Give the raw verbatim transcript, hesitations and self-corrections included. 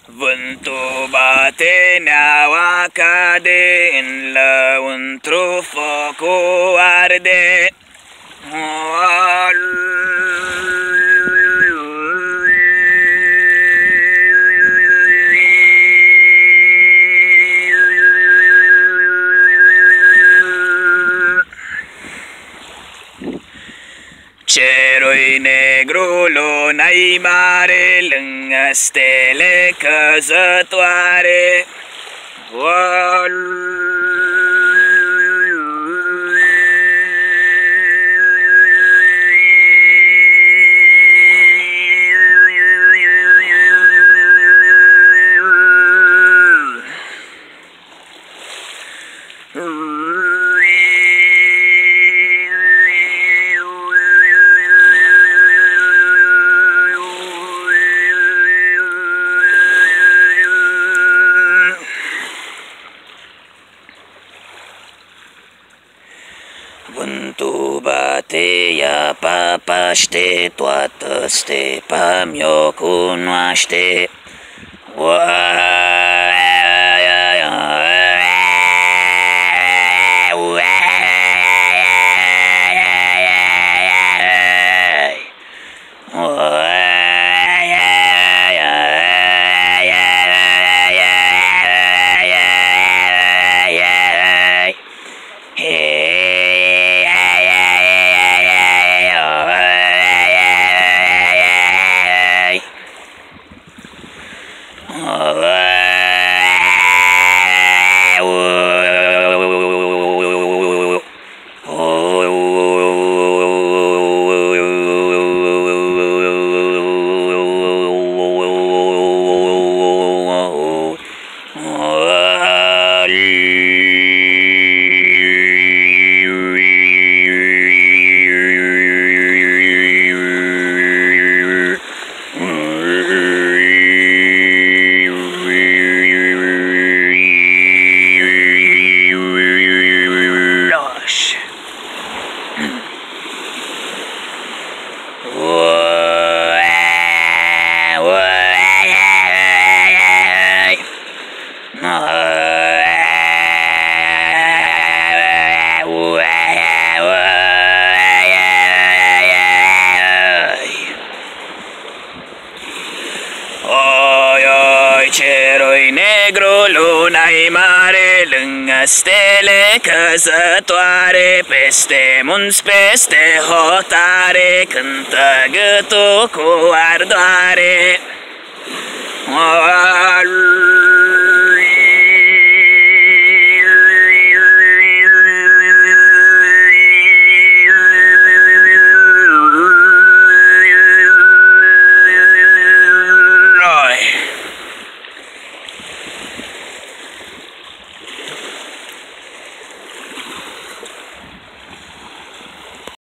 Vântul bate, neaua cade, în lăuntru focul arde. Cerul-i negru, luna-i mare, lângă stele căzătoare. Vântul bate, ea papaște, toată stepa mi-o cunoaște. Cerul-i negru, luna-i mare, lângă stele căzătoare, peste munți, peste hotare, cântă gâtul cu ardoare.